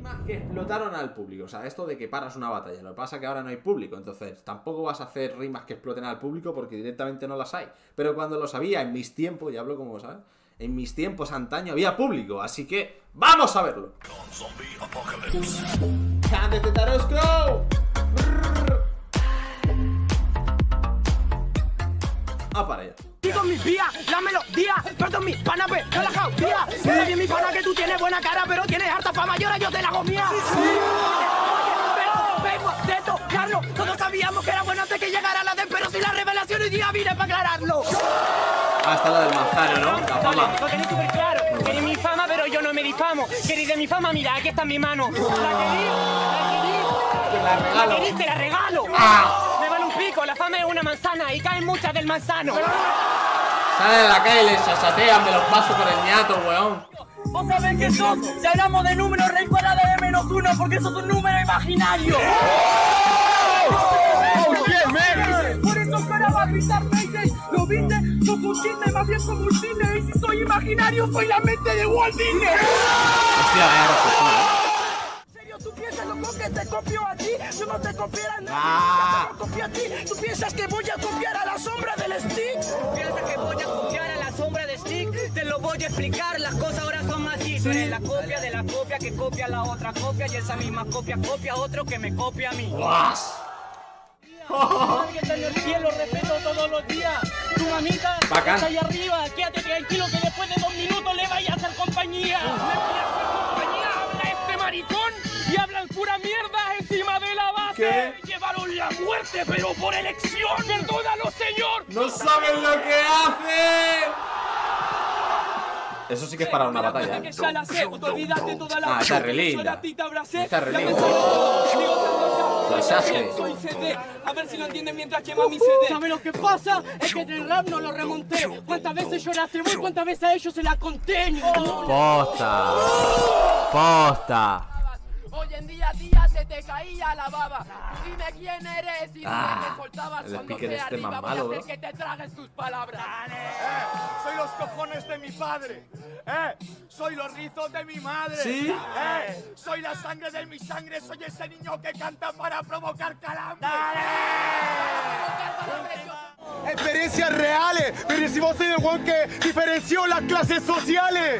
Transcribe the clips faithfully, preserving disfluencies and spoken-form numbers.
rimas que explotaron al público. O sea, esto de que paras una batalla. Lo que pasa es que ahora no hay público. Entonces, tampoco vas a hacer rimas que exploten al público porque directamente no las hay. Pero cuando los había, en mis tiempos, ya hablo como sabes, en mis tiempos antaño había público. Así que, ¡vamos a verlo! ¡Cande de Tarosco! ¡Ah, para allá! Digo mi vía, la melodía, perdón mi pana, pues, relajado, tía. Está bien mi pana que tú tienes buena cara, pero tienes harta fama y ahora yo te la hago mía. Sí. Vengo de tocarlo, todos sabíamos que era bueno antes que llegara la de, pero si la revelación hoy día vine para aclararlo. Hasta la del manzano, ¿no? La fama. Lo tenéis súper claro, queréis mi fama, pero yo no me difamo. Queréis de mi fama, mira, aquí está en mi mano. La queréis, la queréis, te la regalo. La queréis, te la regalo. ¡Ah! Pico, la fama es una manzana y caen muchas del manzano. Sale de la calle y les sasatean, me los paso por el ñato, weón. Vos sabés que sos, si hablamos de números, rey cuadrada de menos uno, porque sos un número imaginario. Oh, yeah, man. Por eso cara va a gritar Mayday. ¿Lo viste? Sos un chiste, más bien como un cine. Y si soy imaginario, soy la mente de Walt Disney. Hostia, vaya reflexión, ¿Tú piensas loco que te copio a ti? Yo no te copiara a nadie, ah. te copio a ti. ¿Tú piensas que voy a copiar a la sombra del stick? ¿Tú piensas que voy a copiar a la sombra del stick? Te lo voy a explicar, las cosas ahora son más así. Tú eres la copia de la copia que copia la otra copia y esa misma copia copia a otro que me copia a mí. ¡Guas! Que está en el cielo, respeto todos los días. Tu mamita Bacán. está ahí arriba, quédate tranquilo que después de dos minutos le vayas a hacer compañía. Le vayas a hacer compañía, habla este maricón. Y hablan pura mierda encima de la base. ¿Qué? Llevaron la muerte, pero por elección. Perdónalo, señor. ¡No saben lo que hace! Eso sí que es para una batalla. Que ya la sé, te olvidaste toda la Ah, está re linda. Está re linda. Flashaste. Soy C D, a ver si lo entienden mientras quema mi C D. ¿Sabes lo que pasa? Es que en el rap no lo remonté. ¿Cuántas veces lloraste vos? ¿Cuántas veces a ellos se la conté? Posta. Posta. Hoy en día, tía, se te caía la baba. Tú dime quién eres y Ah, dime que soltabas el cuando speaker sea este arriba. más Voy a malo, hacer ¿no? que te tragues tus palabras. Eh, soy los cojones de mi padre. Eh, soy los rizos de mi madre. ¿Sí? Eh, soy la sangre de mi sangre. Soy ese niño que canta para provocar calambre. Experiencias reales. Pero si vos sois el weón que diferenció las clases sociales.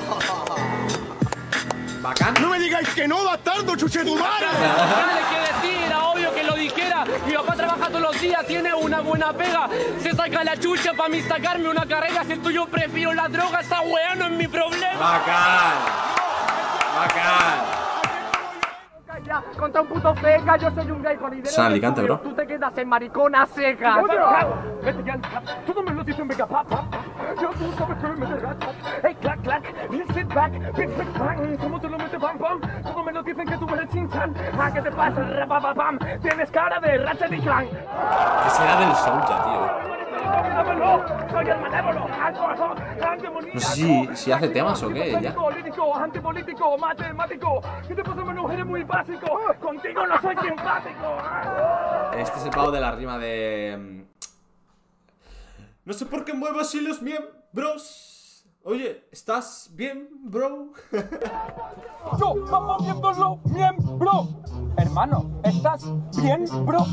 Bacán. No me digáis que no, bastardo, chuchetumare. Dale que decir, era obvio que lo dijera. Mi papá trabaja todos los días, tiene una buena pega. Se saca la chucha para mí sacarme una carrera. Si el tuyo prefiero la droga, esa weá no es mi problema. Bacán. Bacán. Contra un puto feca, yo soy un gay con ideas. San Alicante, bro. Tú te quedas en maricona seca. Vete ya, todo me lo dicen mega papa. Yo tú sabes que me dejas. Hey, clack, clack, you sit back, big, big, bang. ¿Cómo te lo metes, pam, pam? Todo me lo dicen que tú eres chinchan. Ah, ¿qué te pasa, rapapapam? Tienes cara de Ratchet y Clank. ¿Qué será del Soulja, tío? Soy el malévolo, No sé si, si hace temas o qué, ya. Político, antipolítico, matemático. ¿Qué te pasa, hermano? Eres muy básico. Contigo no soy simpático. Este es el pavo de la rima de... No sé por qué muevo así los miembros. Oye, ¿estás bien, bro? Yo, vamos moviéndolo, miembro. Hermano, ¿estás bien, bro?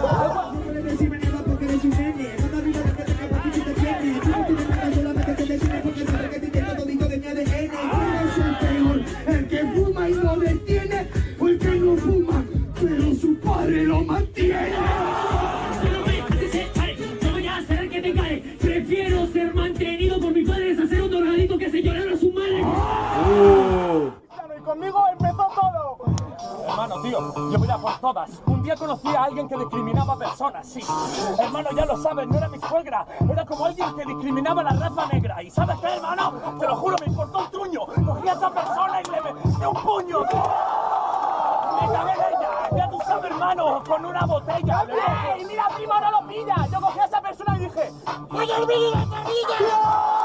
El que fuma y no detiene, o el que no fuma, pero su padre lo mantiene. No voy a hacer que te cae. Prefiero ser mantenido por mi padre es hacer un drogadito que se llorar a su madre. Uh. Y conmigo empezó todo. Hermano, tío, yo voy a por todas. Un día conocí a alguien que discriminaba a personas, sí. Hermano, ya lo sabes, no era mi suegra. Era como alguien que discriminaba a la raza negra. ¿Y sabes qué, hermano? Te lo juro, me importó un truño. Cogí a esa persona y le metí un puño. Me cagué en ella. Ya tú sabes, hermano, con una botella. ¡Ey, mira, primo, no lo pillas! Yo cogí a esa persona y dije... ¡Oye, el vídeo de Sevilla!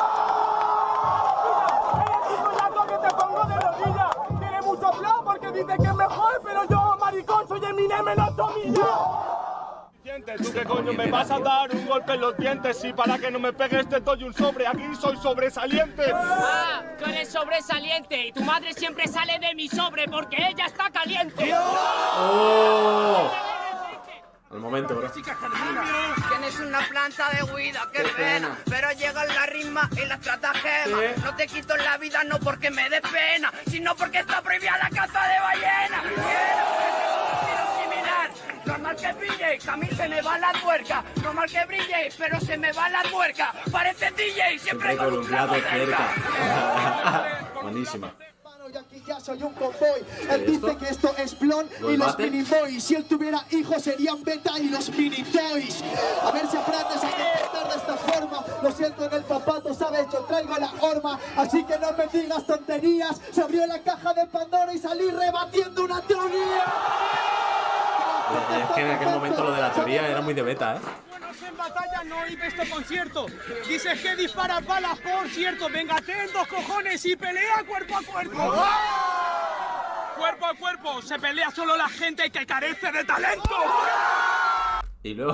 Que te pongo de rodillas. Tiene mucho flow porque dice que es mejor, pero yo, maricón, soy Eminem en ocho millas. caliente. ¿Tú qué coño me vas a dar un golpe en los dientes? Y para que no me pegues te doy un sobre, aquí soy sobresaliente. Ah, tú eres sobresaliente y tu madre siempre sale de mi sobre porque ella está caliente. ¡Oh! Al momento, bro. Tienes una planta de huida, qué, qué pena. pena. Pero llegan la risma y la estratagema. ¿Sí? No te quito la vida no porque me dé pena, sino porque está prohibida la caza de ballenas. Quiero similar. Normal que brilléis, a mí se me va la tuerca. Normal que brilléis, pero se me va la tuerca. Parece D J, siempre, siempre con un plato cerca. Buenísima. Y aquí ya soy un cowboy. Él dice que esto es blon y los mini boys. Si él tuviera hijos serían beta y los mini toys. A ver si aprendes a contestar de esta forma. Lo siento en el papato, sabes, yo traigo la horma. Así que no me digas tonterías. Se abrió la caja de Pandora y salí rebatiendo una teoría. Es que en aquel momento lo de la teoría era muy de beta, ¿eh? En batalla no oí este concierto. Dices que disparas balas, por cierto. Venga, ten dos cojones y pelea cuerpo a cuerpo. ¡Ah! Cuerpo a cuerpo. Se pelea solo la gente que carece de talento. Y luego...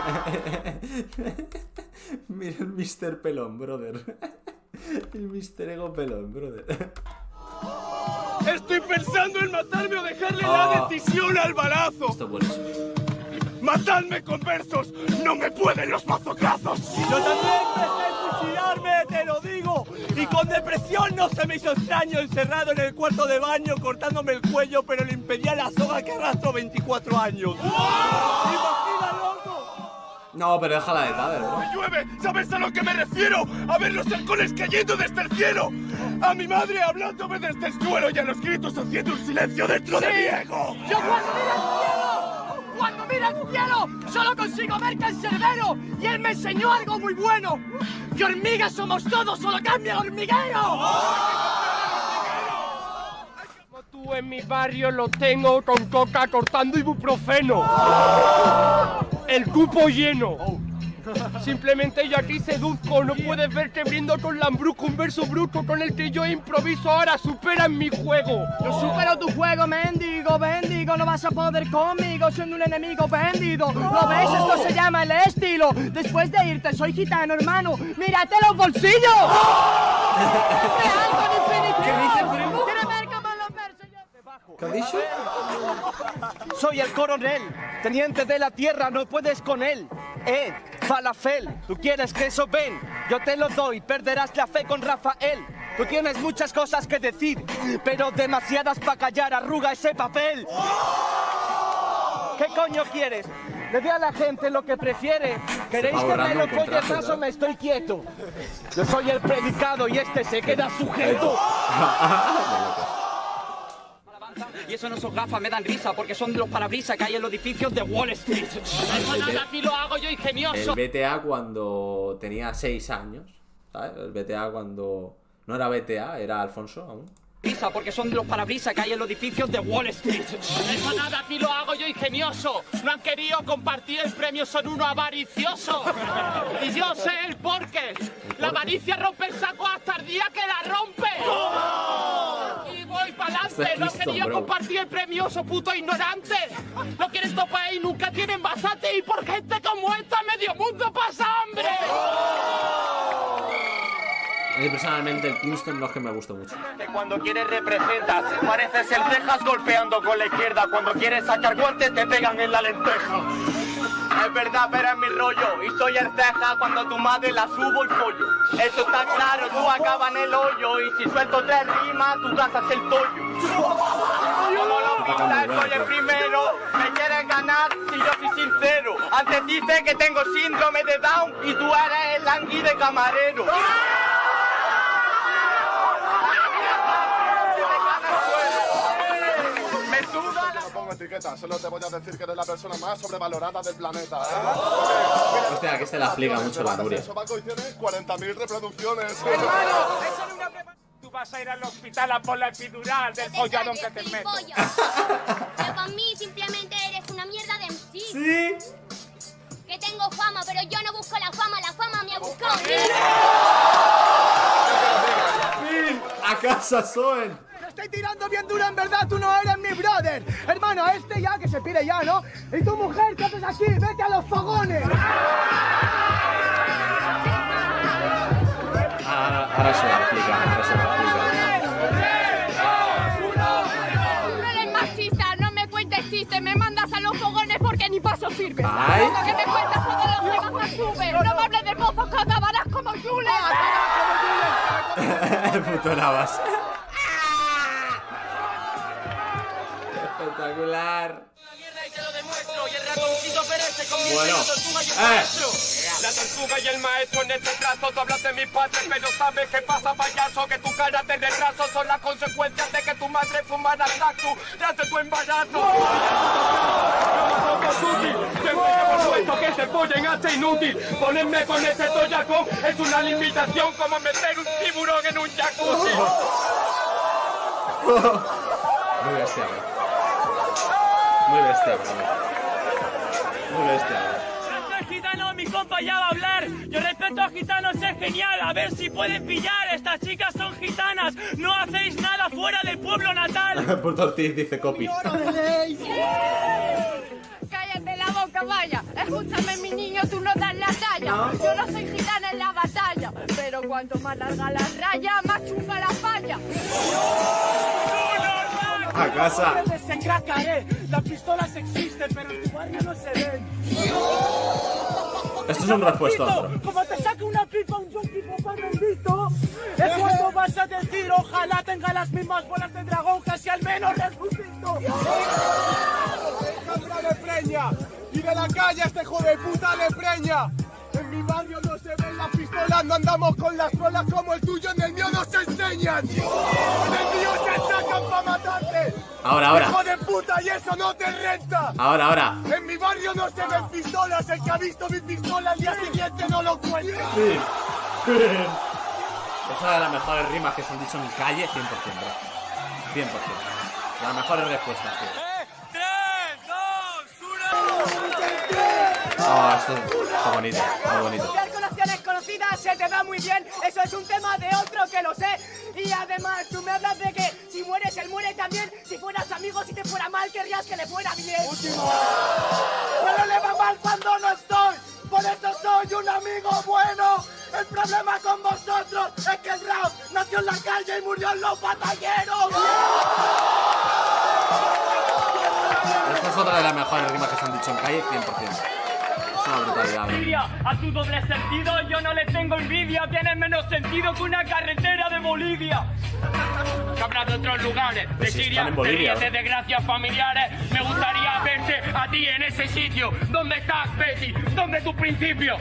Mira el mister Pelón, brother. El mister Ego Pelón, brother. Estoy pensando en matarme o dejarle oh. la decisión al balazo. Esto es buenísimo. ¡Matadme con versos! ¡No me pueden los mazocazos! Yo también pensé suicidarme, te lo digo. Y con depresión no se me hizo extraño encerrado en el cuarto de baño cortándome el cuello, pero le impedía la soga que arrastro veinticuatro años. ¡Oh! ¡Imagina, loco! No, pero déjala de tal, ¿verdad? ¡Me llueve! ¿Sabes a lo que me refiero? A ver los halcones cayendo desde el cielo. A mi madre hablándome desde el suelo y a los gritos haciendo un silencio dentro sí. de mi ego. ¡Yo cuando miro al cielo! ¡Cuando miro al cielo! ¡Solo consigo ver Cancerbero! Y él me enseñó algo muy bueno. ¡Que hormigas somos todos! ¡Solo cambia hormiguero! Como tú en mi barrio lo tengo con coca cortando ibuprofeno. El cupo lleno. Simplemente yo aquí seduzco, no puedes verte brindo con Lambrusco, un verso brusco con el que yo improviso, ahora superan mi juego. Yo supero tu juego, mendigo, bendigo, no vas a poder conmigo, siendo un enemigo vendido. ¿Lo ves? Esto se llama el estilo. Después de irte, soy gitano, hermano, mírate los bolsillos. ¿Qué dices, primo? ¿Quieres ver cómo los versos yo te bajo? ¿Qué has dicho? Soy el coronel, teniente de la tierra, no puedes con él. Eh, falafel, ¿tú quieres queso? Ven, yo te lo doy, perderás la fe con Rafael. Tú tienes muchas cosas que decir, pero demasiadas para callar, arruga ese papel. ¿Qué coño quieres? Le doy a la gente lo que prefiere. ¿Queréis que me lo folle más o me estoy quieto? Yo soy el predicado y este se queda sujeto. Y eso no son gafas, me dan risa porque son de los parabrisas que hay en los edificios de Wall Street. Aquí lo hago yo ingenioso. El B T A cuando tenía seis años, ¿sabes? El B T A cuando no era B T A, era Alfonso aún. Risa porque son de los parabrisas que hay en los edificios de Wall Street. Eso nada, aquí lo hago yo ingenioso. No han querido compartir el premio, son uno avaricioso. Y yo sé el porqué. La avaricia rompe el saco hasta el día que la rompe. Y voy para adelante. No han querido compartir el premio, so puto ignorante. No quieren topar y nunca tienen bastante. Y por gente como esta, medio mundo pasa hambre. A mí personalmente el Kingston no es que me guste mucho. Cuando quieres representas, pareces el cejas golpeando con la izquierda. Cuando quieres sacar guantes te pegan en la lenteja. Es verdad, pero es mi rollo. Y soy el ceja cuando tu madre la subo el pollo. Eso está claro, tú acabas en el hoyo. Y si suelto tres rimas, tú cazas el tollo. Como lo pintas, soy el primero. Me quieres ganar si yo soy sincero. Antes dice que tengo síndrome de Down y tú eres el langui de camarero. Etiqueta, solo te voy a decir que eres la persona más sobrevalorada del planeta, ¿eh? Hostia, que se la explica mucho la Nuria. Sobaco y tiene cuarenta mil reproducciones. Hermano, eso no una prepa... Tú vas a ir al hospital a por la epidural del folladón que te meto. Pero para mí simplemente eres una mierda de M C. Sí. Que tengo fama, pero yo no busco la fama, la fama me ha buscado. ¡Fin! ¡A casa Soen! estoy tirando bien duro, en verdad tú no eres mi brother. Hermano, este ya que se pire ya, ¿no? Y tu mujer, ¿qué haces aquí? Vete a los fogones. Ahora, ahora se la explica, ahora se la explica. No eres machista, no me cuentes chistes, me mandas a los fogones porque ni paso sirve. Ay. Lo que me cuentas todos los temas no sube. No me hables de pozos que acabarás como Jules. Puto Navas. Espectacular. Bueno, eh. La tortuga y el maestro en este trazo, tú hablas de mis padres, pero sabes qué pasa, payaso, que tu cara de retraso son las consecuencias de que tu madre fumara tactus tras tu embarazo. Por supuesto que se follen hace inútil, ponerme con ese toyacón es una limitación como meter un tiburón en un jacuzzi. Muy bestia, bro. Muy bestia, bro. Muy bestia, bro. Gitano, mi compa ya va a hablar. Yo respeto a gitanos, es genial. A ver si pueden pillar. Estas chicas son gitanas. No hacéis nada fuera del pueblo natal. Puerto Ortiz dice copy. Cállate la boca, vaya. Escúchame, mi niño, tú no das la talla. ¿No? Yo no soy gitana en la batalla. Pero cuanto más larga la raya, más chunga la falla. A casa. Desencracaré. Las pistolas existen, pero en tu barrio no se ven. Esto es un respuesta a otro. Como te saca una pipa un junkie para bendito, es cuando vas a decir ojalá tenga las mismas bolas de dragón que si al menos resucito. ¡Déjame de preña! ¡Y de la calle este hijo de puta le preña! En mi barrio no se ven las pistolas, no andamos con las trolas como el tuyo, en el mío no se enseñan. En el mío se sacan para matarte. Ahora, ahora. ¡Hijo de puta, y eso no te renta! Ahora, ahora. En mi barrio no se ven pistolas, el que ha visto mi pistola al día siguiente no lo cuenta. Sí. Es una de las mejores rimas que se han dicho en calle, cien por cien, bro. cien por cien. Las mejores respuestas, tío. Oh, esto está bonito, muy bonito. Copiar con acciones conocidas se te da muy bien. Eso es un tema de otro que lo sé. Y además tú me hablas de que si mueres él muere también. Si fueras amigo, si te fuera mal, querrías que le fuera bien. Último. Pero le va mal cuando no estoy. Por eso soy un amigo bueno. El problema con vosotros es que el rap nació en la calle y murió en los batalleros. Esta es otra de las mejores rimas que se han dicho en calle, cien por cien. Es una brutalidad, bro. A tu doble sentido yo no le tengo envidia. Tiene menos sentido que una carretera de Bolivia. Que habrá de otros lugares, de Pues si Siria, están en Bolivia, de, de desgracias familiares. Me gustaría verte a ti en ese sitio. ¿Dónde estás, Betty? ¿Dónde tu principio?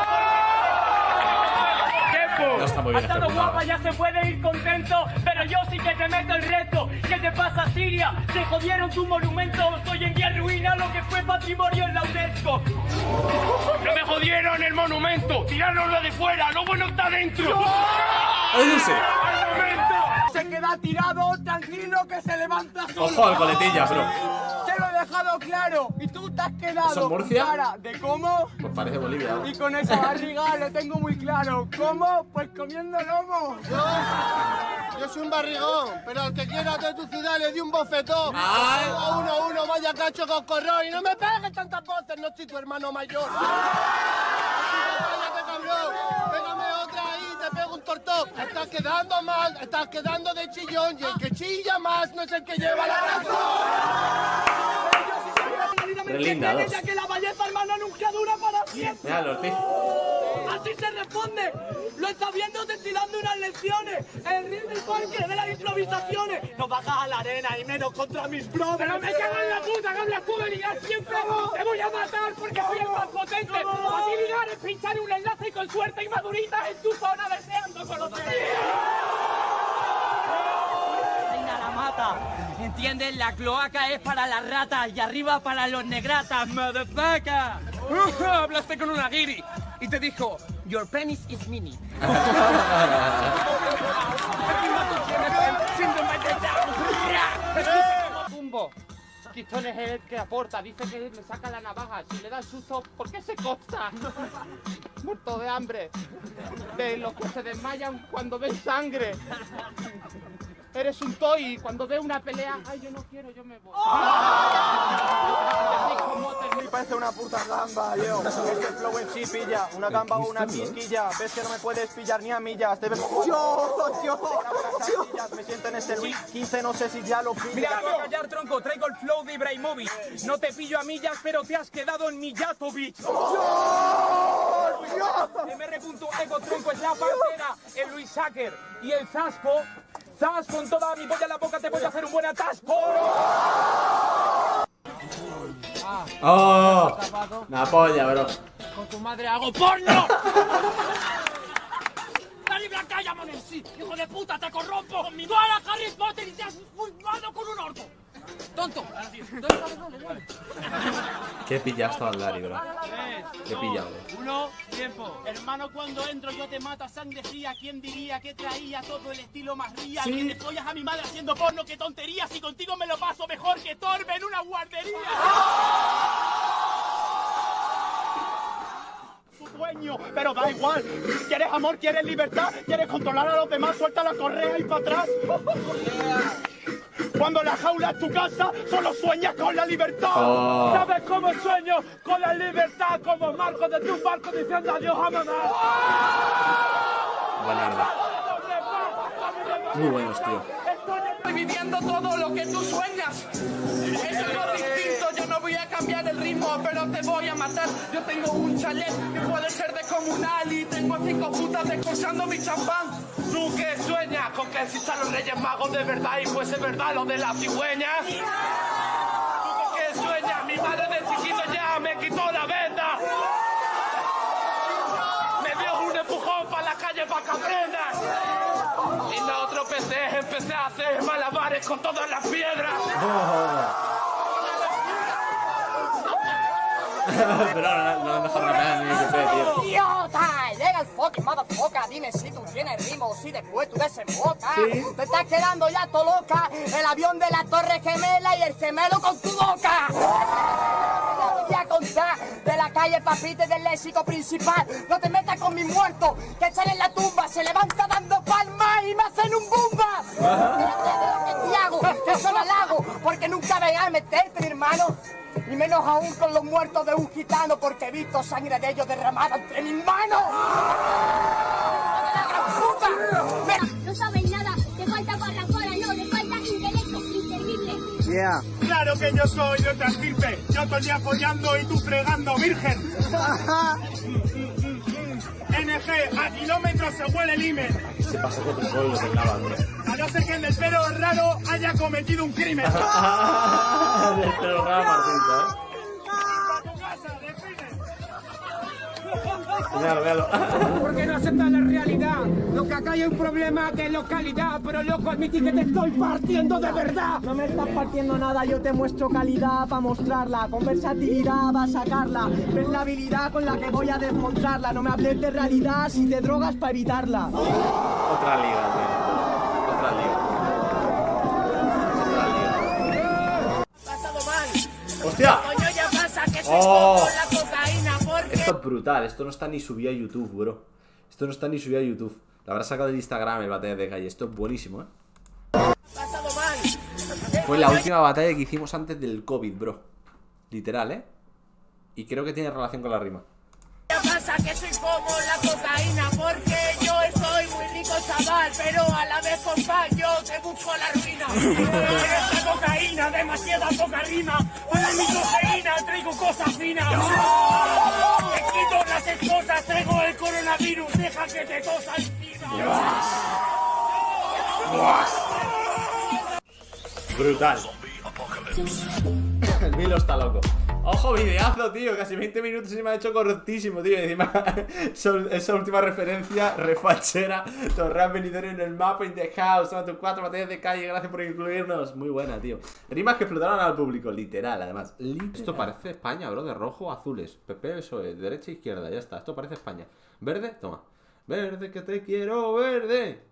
No está muy bien ha estado ejecutado. guapa, ya se puede ir contento, pero yo sí que te meto el reto. ¿Qué te pasa, Siria? Se jodieron tu monumento. Hoy en día ruina lo que fue patrimonio en la UNESCO. No me jodieron el monumento, tirárnoslo de fuera, lo bueno está dentro. Eso sí. ¡Al momento! Se queda tirado, tranquilo, que se levanta solo. Ojo al coletilla, bro. Te lo he dejado claro. Y tú te has quedado ¿Eso es Murcia? con cara de cómo. Pues parece Bolivia, ¿no? Y con esa barriga lo tengo muy claro. ¿Cómo? Pues comiendo lomo. Yo, yo soy un barrigón, pero al que quiera de tu ciudad le di un bofetón. Ay. A uno a uno, vaya cacho con corrón. Y no me pegues tantas voces, no soy tu hermano mayor. Cállate, cabrón. Pégame otra ahí, te pego un tortón. Estás quedando mal, estás quedando de chillón. Y el que chilla más no es el que lleva la razón. Pero linda, dos. Ya que la belleza, hermano, nunca dura para siempre. Mira, los Ortiz. Así se responde. Lo estás viendo, te estoy dando unas lecciones. El ring del parque de las improvisaciones. No bajas a la arena y menos contra mis brothers. Pero me cago en la puta, que hablas tú de ligar siempre. Te voy a matar porque soy el más potente. A ti ligar es pinchar un enlace y con suerte y maduritas en tu zona deseando conocer. Reina la mata. ¿Entiendes? La cloaca es para las ratas y arriba para los negratas, motherfucker. Uh, hablaste con una guiri y te dijo, your penis is mini. Tumbo. Quistón es el que aporta, dice que me saca la navaja. Si le da el susto, ¿por qué se corta? Muerto de hambre. De los que se desmayan cuando ven sangre. Eres un toy y cuando veo una pelea, ay, yo no quiero, yo me voy. Me parece una puta gamba, yo. Es el flow en sí pilla. Una gamba o una quisquilla. Ves que no me puedes pillar ni a millas. Debes... Yo, yo, yo. Me siento en este Luis quince, no sé si ya lo pillas. Mira, voy a callar, tronco. Traigo el flow de Ibrahimovic. No te pillo a millas, pero te has quedado en Mijatovic. ¡Yo! M R Ego, tronco, es la pantera. El Luis Sacker y el Zasco. Zas, con toda mi polla en la boca te voy a hacer un buen atasco. ¡Oh! Una polla, bro. Con tu madre hago porno. ¡Dale Blanca, llámame! ¡Sí! ¡Hijo de puta, te corrompo! ¡Con mi bala, Harry Potter, y te has fumado con un orco! ¡Tonto! Dale, dale, dale. ¿Qué pillaste al Dari, bro? ¿Qué pillado? Uno, tiempo. Hermano, cuando entro yo te mato a sangre fría. ¿Quién diría que traía todo el estilo más ría? ¿Sí? Que te follas a mi madre haciendo porno, qué tontería. Si contigo me lo paso mejor que Torbe en una guardería. Dueño, pero da igual. ¿Quieres amor? ¿Quieres libertad? ¿Quieres controlar a los demás? Suelta la correa y para atrás. Cuando la jaula es tu casa, solo sueñas con la libertad. Oh. ¿Sabes cómo sueño con la libertad? Como Marco desde un barco diciendo adiós a mamá. Buena verdad. Muy buenos, tío. Estoy viviendo todo lo que tú sueñas. Es algo distinto, yo no voy a cambiar el ritmo, pero te voy a matar. Yo tengo un chalet que puede ser descomunal y tengo a cinco putas descorsando mi champán. ¿Tú qué sueñas? Con que existan los Reyes Magos de verdad y fuese verdad lo de la cigüeña. ¿Tú qué sueñas? Mi madre de chiquito ya me quitó la venda. Me dio un empujón para la calle para que aprendas. Y no tropecé, empecé a hacer malabares con todas las piedras. Pero no, no, no está rapeando ni que tío. ¡Idiota! Llega el fucking motherfucker. Dime si tú tienes ritmo, si después tú desembocas. ¿Sí? Te estás quedando ya todo loca. El avión de la Torre Gemela y el gemelo con tu boca. Te voy a contar de la calle Papite del léxico principal. No te metas con mis muertos, que están en la tumba. Se levanta dando palmas y me hacen un bumba. Fíjate de lo que te hago, que son halago, porque nunca vengas a meterte, mi hermano. Y menos aún con los muertos de un gitano, porque he visto sangre de ellos derramada entre mis manos. No sabes nada, te falta barracora, no, te falta intelecto inservible. Yeah. Claro que yo soy de otra estirpe. Yo todo el día follando y tú fregando virgen. N G, a kilómetros se huele el himen. ¿Qué se pasa con tu pueblo de grabando? A no ser que el del pelo raro haya cometido un crimen. Del pelo raro, Martita, ¿eh? Véalo, véalo. Porque no aceptas la realidad. Lo que acá hay un problema de localidad, pero loco, admití que te estoy partiendo de verdad. No me estás partiendo nada, yo te muestro calidad para mostrarla. Con versatilidad va a sacarla. Ves la habilidad con la que voy a desmontarla. No me hables de realidad si te drogas para evitarla. Otra liga, tío. Otra liga. Otra liga. Pasado mal. ¡Hostia! Coño, ya pasa que estoy Oh. con la cocaína porque... Esto es brutal, esto no está ni subido a YouTube, bro. Esto no está ni subido a YouTube. La habrá sacado del Instagram el batalla de calle. Esto es buenísimo, eh. Pasado mal. Fue la última batalla que hicimos antes del COVID, bro. Literal, eh. Y creo que tiene relación con la rima. Ya pasa que soy como la cocaína porque yo soy muy rico, chaval, pero a la vez, compa, yo te busco la ruina. Esta cocaína, demasiada poca rima. Para mi cocaína traigo cosas finas. Te quito las esposas, traigo el coronavirus, deja que te tosa encima. Brutal. El Milo está loco. Ojo, videazo, tío. Casi veinte minutos y se me ha hecho cortísimo, tío. Y encima, esa última referencia refachera. Torrean venidor en el mapa, in the house. Toma tus cuatro batallas de calle. Gracias por incluirnos. Muy buena, tío. Rimas que explotaron al público, literal, además. Literal. Esto parece España, bro. De rojo, azules. P P, P S O E, derecha, izquierda. Ya está. Esto parece España. Verde, toma. Verde, que te quiero, verde.